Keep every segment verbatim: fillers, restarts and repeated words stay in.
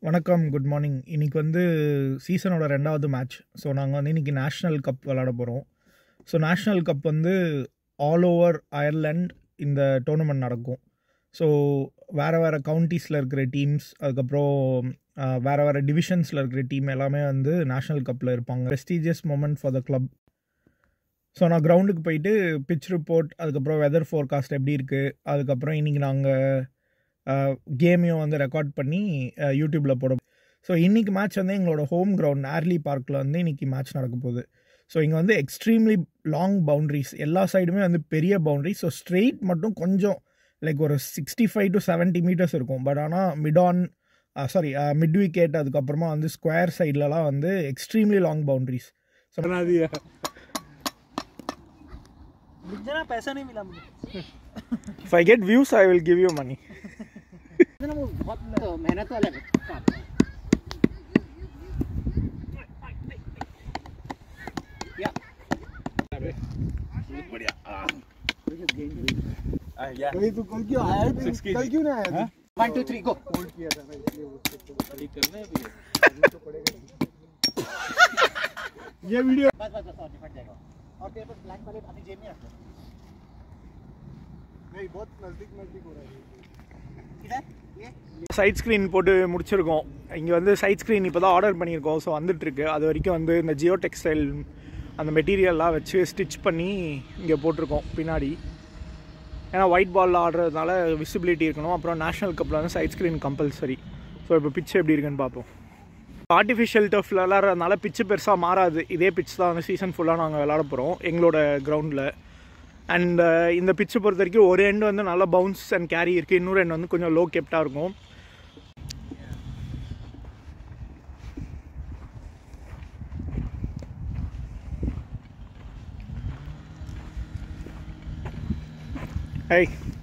வணக்கம், good morning. இன்றைக்கி வந்து சீசனோட ரெண்டாவது மேட்ச். ஸோ நாங்கள் வந்து இன்றைக்கி நேஷ்னல் கப் விளாட போகிறோம். ஸோ நேஷ்னல் கப் வந்து ஆல் ஓவர் அயர்லாண்ட் இந்த டோர்னமெண்ட் நடக்கும். ஸோ வேறு வேறு கவுண்டிஸில் இருக்கிற டீம்ஸ், அதுக்கப்புறம் வேறு வேறு டிவிஷன்ஸில் இருக்கிற டீம் எல்லாமே வந்து நேஷ்னல் கப்பில் இருப்பாங்க. Prestigious moment for the club. So நான் கிரவுண்டுக்கு போயிட்டு பிச் ரிப்போர்ட், அதுக்கப்புறம் வெதர் ஃபோர்காஸ்ட் எப்படி இருக்குது, அதுக்கப்புறம் இன்றைக்கி நாங்கள் கேமையும் வந்து ரெக்கார்ட் பண்ணி யூடியூப்பில் போட. ஸோ இன்றைக்கி மேட்ச் வந்து எங்களோட ஹோம் கிரவுண்ட் ஏர்லி பார்க்கில் வந்து இன்றைக்கி மேட்ச் நடக்க போகுது. ஸோ இங்கே வந்து எக்ஸ்ட்ரீம்லி லாங் பவுண்ட்ரிஸ், எல்லா சைடுமே வந்து பெரிய பவுண்ட்ரிஸ். ஸோ ஸ்ட்ரெயிட் மட்டும் கொஞ்சம் லைக் ஒரு sixty five to seventy metres இருக்கும். பட் ஆனால் mid on sorry mid wicket, அதுக்கப்புறமா வந்து ஸ்கொயர் சைட்லலாம் வந்து எக்ஸ்ட்ரீம்லி லாங் பவுண்ட்ரிஸ். ஸோ पैसा नहीं मिला मुझे. If I get views, I will give you money. बहुत मेहनत वाला है. या बहुत बढ़िया. या भाई तू कल क्यों आया? कल क्यों नहीं आया? One two three go. Hold किया था ना, इसलिए वो ठीक करना है अभी. तो पड़ेगा ये वीडियो. बस बस बस और फट जाएगा. और तेरे पास ब्लैक वाले अपनी जेब में रख. नहीं बहुत नजदीक नजदीक हो रहा है. சைட் ஸ்க்ரீன் போட்டு முடிச்சிருக்கோம். இங்கே வந்து சைட் ஸ்க்ரீன் இப்போ தான் ஆர்டர் பண்ணியிருக்கோம். ஸோ வந்துட்டுருக்கு. அது வரைக்கும் வந்து இந்த ஜியோ டெக்ஸ்டைல் அந்த மெட்டீரியல்லாம் வச்சு ஸ்டிச் பண்ணி இங்கே போட்டிருக்கோம் பின்னாடி. ஏன்னா ஒயிட் பாலில் ஆடுறதுனால விசிபிலிட்டி இருக்கணும். அப்புறம் நேஷ்னல் கப்பில் வந்து சைட் ஸ்க்ரீன் கம்பல்சரி. ஸோ இப்போ பிச் எப்படி இருக்குன்னு பார்ப்போம். ஆர்டிஃபிஷியல் டஃப்பில் விளாட்றதுனால பிச்சு பெருசாக மாறாது. இதே பிச் தான் வந்து சீசன் ஃபுல்லாக நாங்கள் விளாட போகிறோம் எங்களோட கிரவுண்டில். அண்ட் இந்த பிச்சை பொறுத்த வரைக்கும் ஒரு எண்டு வந்து நல்லா பவுன்ஸ் அண்ட் கேரி இருக்குது, இன்னொரு எண்டு வந்து கொஞ்சம் லோ கெப்டாக இருக்கும். ஹை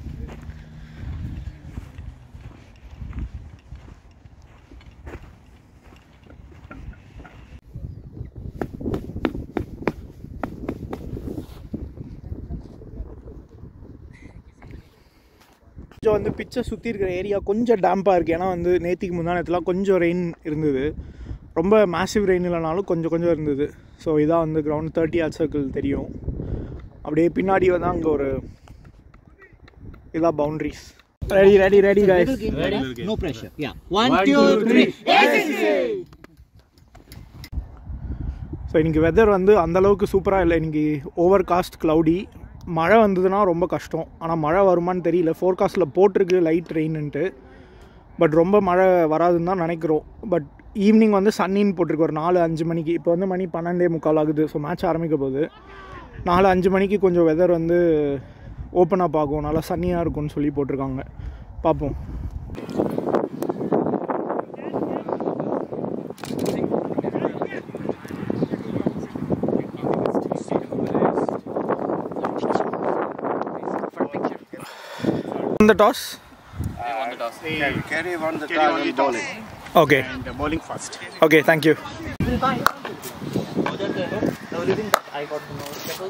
கொஞ்சம் வந்து பிச்சை சுற்றி இருக்கிற ஏரியா கொஞ்சம் டேம்பாக இருக்குது. ஏன்னா வந்து நேற்றுக்கு முந்தானத்துலாம் கொஞ்சம் ரெயின் இருந்தது. ரொம்ப மேசிவ் ரெயின் இல்லைனாலும் கொஞ்சம் கொஞ்சம் இருந்தது. ஸோ இதான் வந்து கிரவுண்ட் தேர்ட்டி ஆர் சர்க்கிள் தெரியும். அப்படியே பின்னாடி வந்து அங்கே ஒரு இதான் boundaries. Ready ready ready guys. No pressure. Yeah. One, two, three. So இன்றைக்கி வெதர் வந்து அந்தளவுக்கு சூப்பராக இல்லை. இன்றைக்கி ஓவர் காஸ்ட் க்ளவுடி. மழை வந்ததுன்னா ரொம்ப கஷ்டம். ஆனால் மழை வருமானு தெரியல. ஃபோர்காஸ்ட்டில் போட்டிருக்கு லைட் ரெயின்னுட்டு. பட் ரொம்ப மழை வராதுன்னு தான் நினைக்கிறோம். பட் ஈவினிங் வந்து சன்னின்னு போட்டிருக்கு ஒரு நாலு அஞ்சு மணிக்கு. இப்போ வந்து மணி பன்னெண்டே முக்கால் ஆகுது. ஸோ மேட்ச் ஆரம்பிக்க போகுது. நாலு அஞ்சு மணிக்கு கொஞ்சம் வெதர் வந்து ஓப்பன் அப் ஆகும், நல்லா சன்னியாக இருக்கும்னு சொல்லி போட்டிருக்காங்க. பார்ப்போம். The toss? Uh, won the toss. Carry, carry won the toss and bowling. Okay. And uh, bowling first. Okay, thank you. I got to know.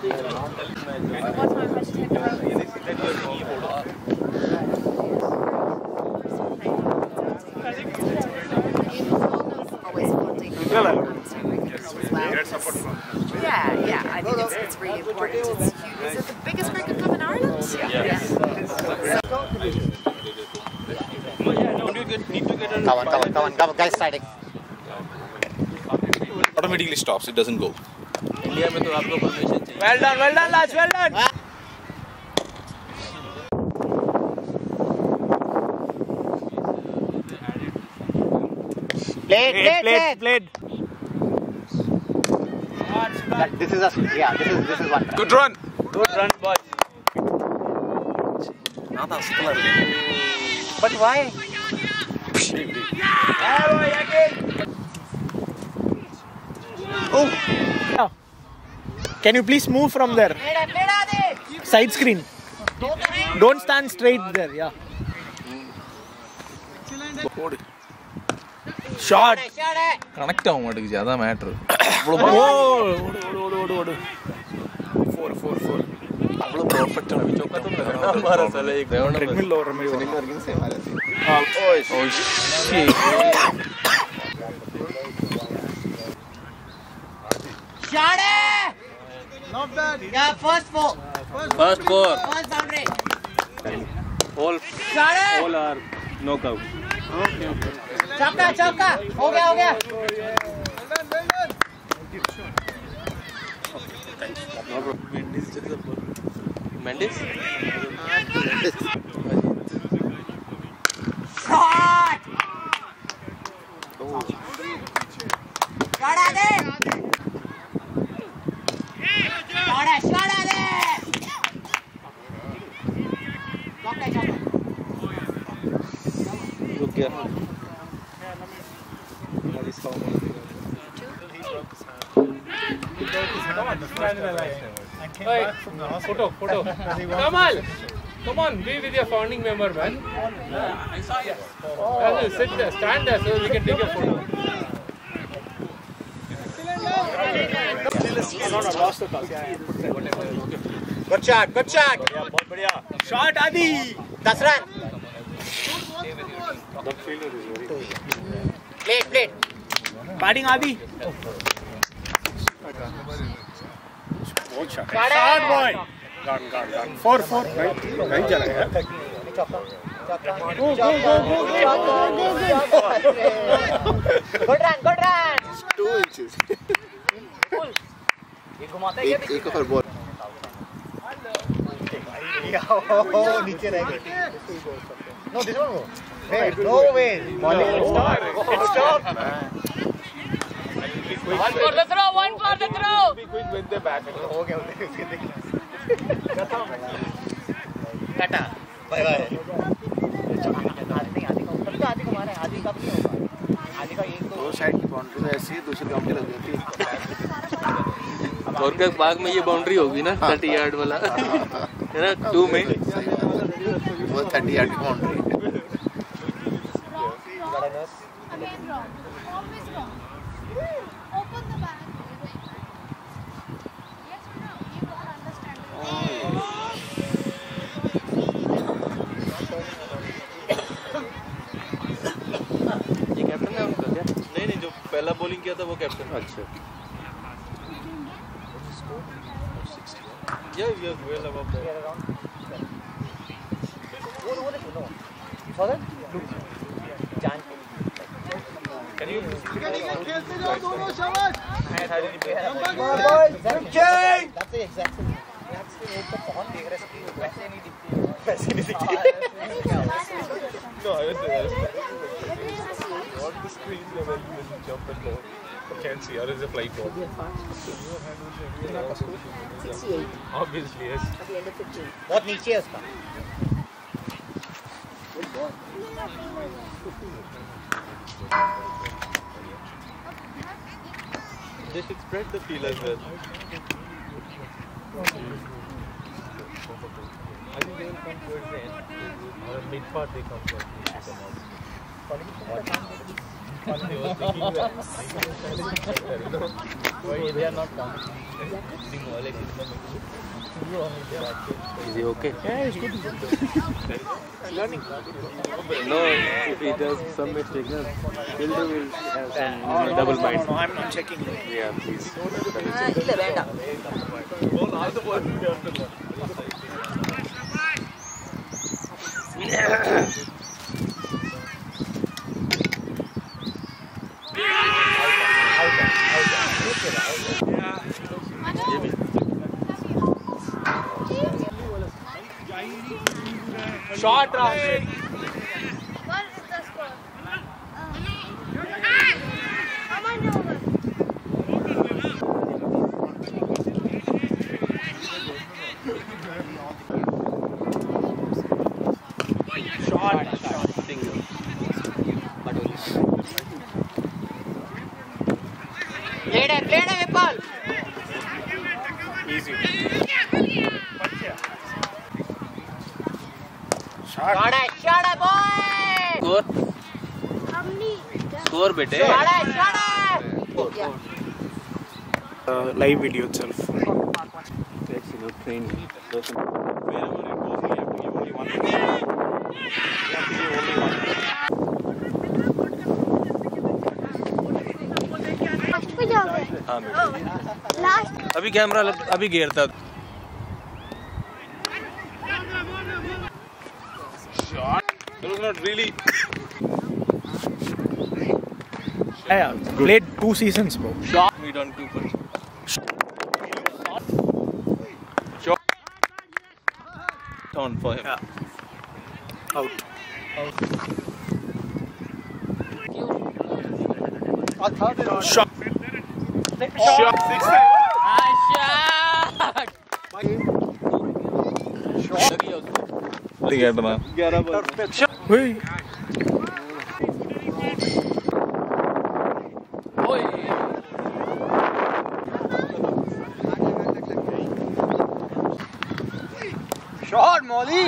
Yeah, yeah, I think it's, it's really important. It's huge. Is it the biggest cricket club in Ireland? Yeah. yeah. Come on, come on, come on, come on, guys, starting. Automatically stops, it doesn't go. India में तो आपको permission चाहिए. Well done, well done, lads, well done. Played, played, Played, played. That, this is a yeah. This is this is one. Good run! Good run, boys. But why? Oh. Can you please move from there? Side screen. Don't stand straight there. Yeah. Shot. Connect ஆக மாட்டேங்குது, அதான் matter. Four four four अவ்வளோ perfect है चौका तो हमारा साला एक ट्रेडमिल और में और सेम आ रहा है। Oh shit Shade! Not bad. Yeah, first four. First four. First boundary. All, Shade! all are knockout. Okay, okay. Chapka, chapka. हो गया, हो गया. Well done, well done. No problem. Mendes just a ball. Mendes? Shot! Shot आगे. Shot है, shot आगे. चौका, चौका. Look here. Hey, photo, photo. Kamal, come on, be with your founding member, man. Yeah. Sit there, stand there so we can take a photo. Good shot, good shot. Shot Adi. दस run. Plate, plate. Batting Adi. Shot boy. Gone, gone, gone. Four, four. Right, चला गया. Go, go, go, go, go, go, go. Good run, good run. Two inches. ये घुमाता है क्या? एक एक और बॉल. Oh, नीचे रह गए. No, this one go. Wait, no way. Bowling stop. Stop. One for the throw, one for the throw. Be quick with the bat. हो गया, हो गया. कटा. Bye bye. आधी नहीं, आधी का ऊपर तो आधी को मारे, आधी का भी नहीं होगा. आधी का एक तो. दो साइड की बाउंड्री में ऐसी दूसरी बाउंड्री लग जाती है. और क्या बाग में ये बाउंड्री होगी ना थर्टी यार्ड वाला है ना टू में वो थर्टी यार्ड की boundary. Open the bag. Yes or no? You don't understand. ये कैप्टन है उनका क्या? नहीं नहीं जो पहला बॉलिंग किया था वो कैप्टन. अच्छा. Yeah, yeah, well above that. वो वो देखो no. You saw that? Look. जान के. ठीक है, ठीक है, खेलते जाओ दोनों, शाबाश. That's the exact same. That's the एक तो बहुत देख रहे हैं वैसे नहीं दिखती. वैसे नहीं दिखती. No, I was not the screen level when you jump and go. I can't see. Or is it flight ball? sixty-eight. Obviously, yes. At the end of fifteen. बहुत नीचे है उसका. They should spread the field as well. I think they will come towards the end. Or mid part they come towards the end. They were thinking that why they are not coming. Is he okay? Yeah, it's good. Learning. No, if he does some mistake, no, Fielder will have some uh, double no, mind. No, no, I'm not checking. Yeah, please. ಇಲ್ಲ ಬೇಡ. All the balls Short round. What is the score? Come on, over. short, short single. Played है, played है विपुल. Easy. Shot है, shot है boy. Score, score बेटे. Shot है, shot है. Uh, live video itself. That's enough training. Wherever it goes, you have to give only one. You have to give only one. हाँ अभी camera लग, अभी गिरता shot it was not really yeah played two seasons bro shot me on two punch shot on for him yeah out और था फिर shot shot six lagi out na ग्यारह ball hey shot Mauli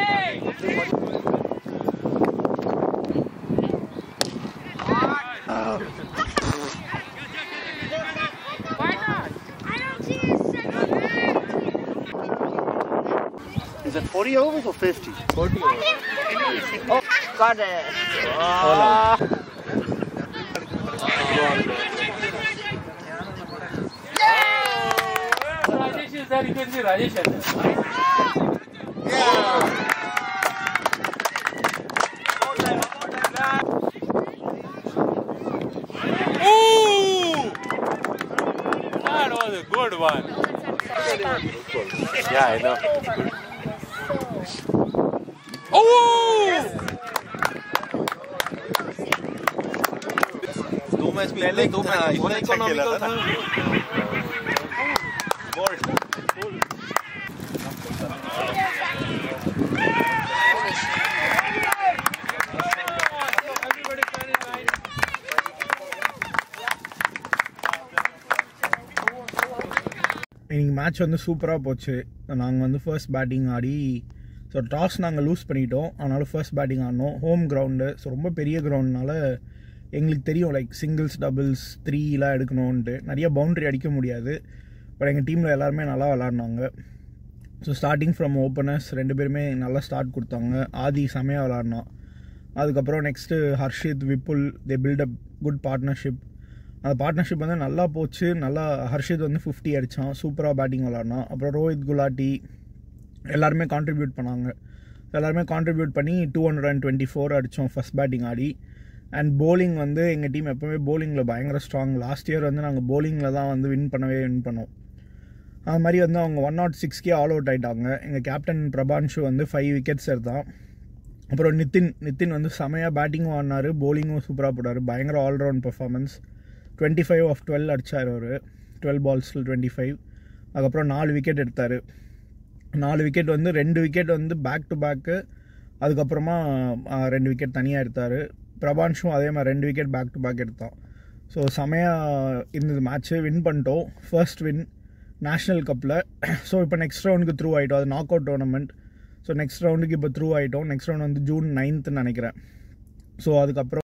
Is it forty overs or fifty? forty Oh, got it. Rajesh is there, you can see Rajesh is there. Ooh! That was a good one. Yeah, I know. Oh! दो match पहले दो match इतना economical था இன்னைக்கு match வந்து சூப்பராக போச்சு. நாங்கள் வந்து ஃபர்ஸ்ட் பேட்டிங் ஆடி ஸோ டாஸ் நாங்கள் லூஸ் பண்ணிட்டோம். அதனால் ஃபர்ஸ்ட் பேட்டிங் ஆடினோம். ஹோம் கிரவுண்டு, ஸோ ரொம்ப பெரிய கிரவுண்ட்னால எங்களுக்கு தெரியும் லைக் சிங்கிள்ஸ் டபுள்ஸ் த்ரீலாம் எடுக்கணுன்ட்டு. நிறைய பவுண்ட்ரி அடிக்க முடியாது. பட் எங்கள் டீமில் எல்லாருமே நல்லா விளாட்னாங்க. ஸோ ஸ்டார்டிங் ஃப்ரம் ஓப்பனர்ஸ் ரெண்டு பேருமே நல்லா ஸ்டார்ட் கொடுத்தாங்க. ஆதி செமையாக விளாட்னான். அதுக்கப்புறம் next Harshit, Vipul, they built up good partnership. அந்த பார்ட்னர்ஷிப் வந்து நல்லா போச்சு. நல்லா ஹர்ஷித் வந்து ஃபிஃப்டி அடித்தான், சூப்பராக பேட்டிங் விளாட்னான். அப்புறம் ரோஹித், குலாட்டி எல்லாருமே கான்ட்ரிபியூட் பண்ணாங்க. எல்லாருமே கான்ட்ரிபியூட் பண்ணி two hundred and twenty four அடித்தோம் ஃபஸ்ட் பேட்டிங் ஆடி. அண்ட் போலிங் வந்து எங்கள் டீம் எப்போவுமே போலிங்கில் பயங்கர ஸ்ட்ராங். லாஸ்ட் இயர் வந்து நாங்கள் போலிங்கில் தான் வந்து வின் பண்ணவே வின் பண்ணோம். அது மாதிரி வந்து அவங்க ஒன் நாட் சிக்ஸ்க்கே ஆல் அவுட் ஆகிட்டாங்க. எங்கள் கேப்டன் பிரபான்ஷு வந்து ஃபைவ் விக்கெட்ஸ் எடுத்தான். அப்புறம் நிதின் நிதின் வந்து செமையாக பேட்டிங்கும் ஆடினார், போலிங்கும் சூப்பராக போட்டார். பயங்கர all round performance. Twenty five of twelve அடித்தார் அவர், டுவெல் பால்ஸில் டுவெண்ட்டி ஃபைவ். அதுக்கப்புறம் நாலு விக்கெட் எடுத்தார். நாலு விக்கெட் வந்து ரெண்டு விக்கெட் வந்து பேக் டு பேக்கு, அதுக்கப்புறமா ரெண்டு விக்கெட் தனியாக எடுத்தார். பிரபான்ஷும் அதே மாதிரி ரெண்டு விக்கெட் பேக் டு பேக் எடுத்தான். ஸோ செமையாக இருந்தது மேட்ச்சு. வின் பண்ணிட்டோம், ஃபர்ஸ்ட் வின் நேஷ்னல் கப்பில். ஸோ இப்போ நெக்ஸ்ட் ரவுண்டுக்கு த்ரூ ஆகிட்டோம். அது knock out tournament. So next ரவுண்டுக்கு இப்போ த்ரூ ஆகிட்டோம். நெக்ஸ்ட் ரவுண்ட் வந்து ஜூன் நைன்த்துன்னு நினைக்கிறேன். ஸோ அதுக்கப்புறம்